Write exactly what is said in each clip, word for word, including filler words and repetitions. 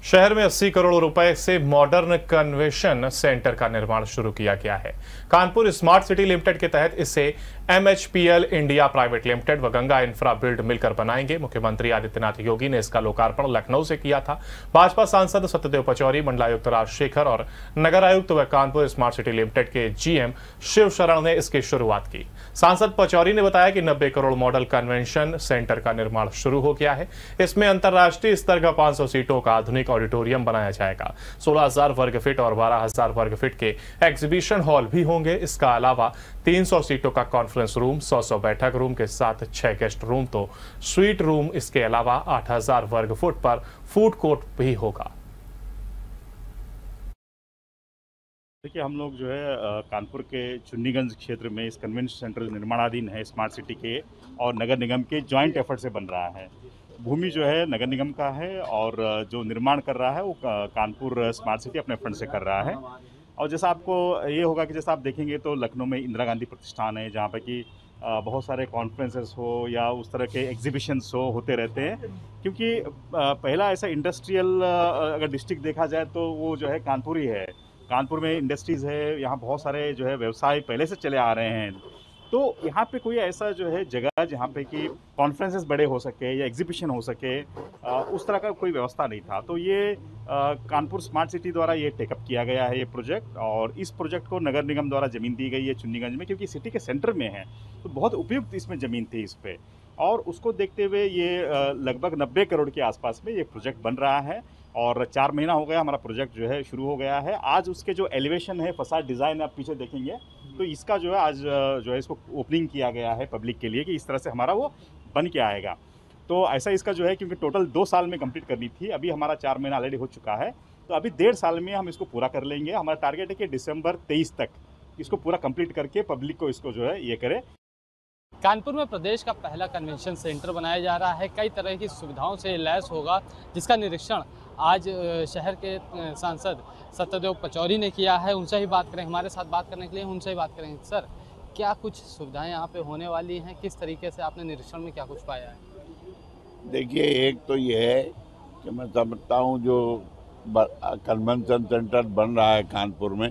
शहर में अस्सी करोड़ रुपए से मॉडर्न कन्वेंशन सेंटर का निर्माण शुरू किया गया है। कानपुर स्मार्ट सिटी लिमिटेड के तहत इसे M H P L India private limited व गंगा इंफ्रा बिल्ड मिलकर बनाएंगे। मुख्यमंत्री आदित्यनाथ योगी ने इसका लोकार्पण लखनऊ से किया था। भाजपा सांसद सत्यदेव पचौरी, मंडलायुक्त राजशेखर और नगर आयुक्त व कानपुर स्मार्ट सिटी लिमिटेड के जी एम शिव शरण ने इसकी शुरुआत की। सांसद पचौरी ने बताया कि नब्बे करोड़ मॉडल कन्वेंशन सेंटर का निर्माण शुरू हो गया है। इसमें अंतर्राष्ट्रीय स्तर का पांच सौ सीटों का आधुनिक ऑडिटोरियम बनाया जाएगा। सोलह हजार वर्ग फीट और बारह हजार वर्ग फीट के एग्जीबिशन हॉल भी होंगे। इसका अलावा तीन सौ सीटों का कॉन्फ्रेंस रूम, सौ सौ बैठक रूम के साथ छह गेस्ट रूम तो स्वीट रूम। इसके अलावा आठ हजार वर्ग फुट पर फूड कोर्ट भी होगा। देखिए, हम लोग जो है कानपुर के चुन्नीगंज क्षेत्र में इस कन्वेंशन सेंटर निर्माणाधीन है स्मार्ट सिटी के और नगर निगम के जॉइंट एफर्ट से बन रहा है। भूमि जो है नगर निगम का है और जो निर्माण कर रहा है वो कानपुर स्मार्ट सिटी अपने फंड से कर रहा है। और जैसा आपको ये होगा कि जैसा आप देखेंगे तो लखनऊ में इंदिरा गांधी प्रतिष्ठान है, जहाँ पर कि बहुत सारे कॉन्फ्रेंसेस हो या उस तरह के एग्जीबिशंस हो होते रहते हैं। क्योंकि पहला ऐसा इंडस्ट्रियल अगर डिस्ट्रिक्ट देखा जाए तो वो जो है कानपुर ही है। कानपुर में इंडस्ट्रीज़ है, यहाँ बहुत सारे जो है व्यवसाय पहले से चले आ रहे हैं। तो यहाँ पे कोई ऐसा जो है जगह जहाँ पे कि कॉन्फ्रेंसेस बड़े हो सके या एग्जीबिशन हो सके, आ, उस तरह का कोई व्यवस्था नहीं था। तो ये आ, कानपुर स्मार्ट सिटी द्वारा ये टेकअप किया गया है ये प्रोजेक्ट। और इस प्रोजेक्ट को नगर निगम द्वारा ज़मीन दी गई है चुन्नीगंज में, क्योंकि सिटी के सेंटर में है तो बहुत उपयुक्त इसमें ज़मीन थी इस पर। और उसको देखते हुए ये लगभग नब्बे करोड़ के आसपास में ये प्रोजेक्ट बन रहा है। और चार महीना हो गया हमारा प्रोजेक्ट जो है शुरू हो गया है। आज उसके जो एलिवेशन है, फसाड डिज़ाइन आप पीछे देखेंगे तो इसका जो है आज जो है इसको ओपनिंग किया गया है पब्लिक के लिए कि इस तरह से हमारा वो बन के आएगा। तो ऐसा इसका जो है, क्योंकि टोटल दो साल में कंप्लीट करनी थी, अभी हमारा चार महीना ऑलरेडी हो चुका है। तो अभी डेढ़ साल में हम इसको पूरा कर लेंगे। हमारा टारगेट है कि दिसंबर तेईस तक इसको पूरा कंप्लीट करके पब्लिक को इसको जो है ये करे। कानपुर में प्रदेश का पहला कन्वेंशन सेंटर बनाया जा रहा है। कई तरह की सुविधाओं से लैस होगा, जिसका निरीक्षण आज शहर के सांसद सत्यदेव पचौरी ने किया है। उनसे ही बात करें, हमारे साथ बात करने के लिए उनसे ही बात करेंगे। सर, क्या कुछ सुविधाएं यहाँ पे होने वाली हैं? किस तरीके से आपने निरीक्षण में क्या कुछ पाया है? देखिए, एक तो ये है कि मैं समझता हूँ जो कन्वेंशन सेंटर बन रहा है कानपुर में,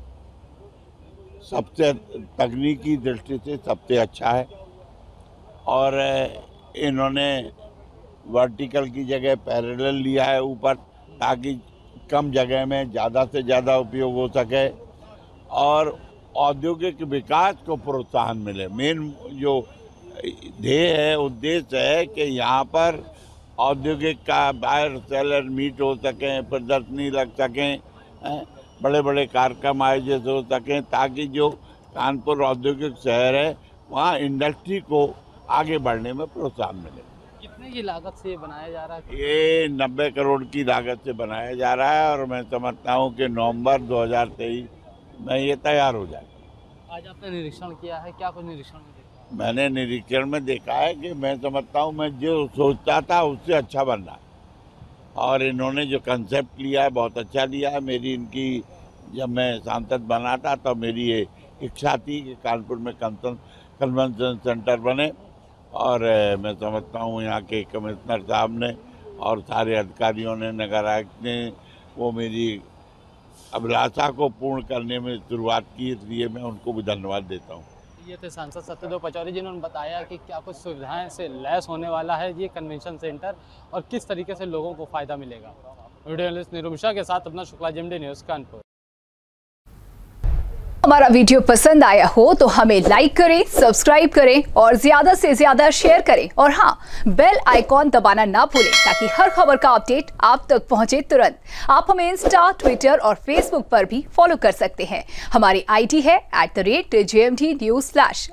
सबसे तकनीकी दृष्टि से सबसे अच्छा है। और इन्होंने वर्टिकल की जगह पैरेलल लिया है ऊपर, ताकि कम जगह में ज़्यादा से ज़्यादा उपयोग हो सके और औद्योगिक विकास को प्रोत्साहन मिले। मेन जो ध्येय है, उद्देश्य है कि यहाँ पर औद्योगिक का बायर सेलर मीट हो सकें, प्रदर्शनी लग सकें, बड़े बड़े कार्यक्रम आयोजित हो सकें, ताकि जो कानपुर औद्योगिक शहर है वहाँ इंडस्ट्री को आगे बढ़ने में प्रोत्साहन मिले। कितने की लागत से ये बनाया जा रहा है? ये नब्बे करोड़ की लागत से बनाया जा रहा है और मैं समझता हूँ कि नवंबर दो हज़ार तेईस में ये तैयार हो जाएगा। आज आपने निरीक्षण किया है, क्या कुछ निरीक्षण में देखा? मैंने निरीक्षण में देखा है कि मैं समझता हूँ मैं जो सोचता था उससे अच्छा बन रहा है। और इन्होंने जो कंसेप्ट लिया है बहुत अच्छा लिया है। मेरी इनकी जब मैं सांसद बना था तो मेरी ये इच्छा थी कि कानपुर में कन्वेंशन सेंटर बने। और मैं समझता हूँ यहाँ के कमिश्नर साहब ने और सारे अधिकारियों ने, नगर आयुक्त ने, वो मेरी अभिलाषा को पूर्ण करने में शुरुआत की, इसलिए मैं उनको भी धन्यवाद देता हूँ। ये थे सांसद सत्यदेव पचौरी, जिन्होंने बताया कि क्या कुछ सुविधाएं से लैस होने वाला है ये कन्वेंशन सेंटर और किस तरीके से लोगों को फायदा मिलेगा। वीडियो जर्नलिस्ट निरुषा के साथ अपना शुक्ला, जेएमडी न्यूज़ कानपुर। हमारा वीडियो पसंद आया हो तो हमें लाइक करें, सब्सक्राइब करें और ज्यादा से ज्यादा शेयर करें। और हाँ, बेल आइकॉन दबाना ना भूलें ताकि हर खबर का अपडेट आप तक पहुंचे तुरंत। आप हमें इंस्टा, ट्विटर और फेसबुक पर भी फॉलो कर सकते हैं। हमारी आईडी है at the rate J M D news slash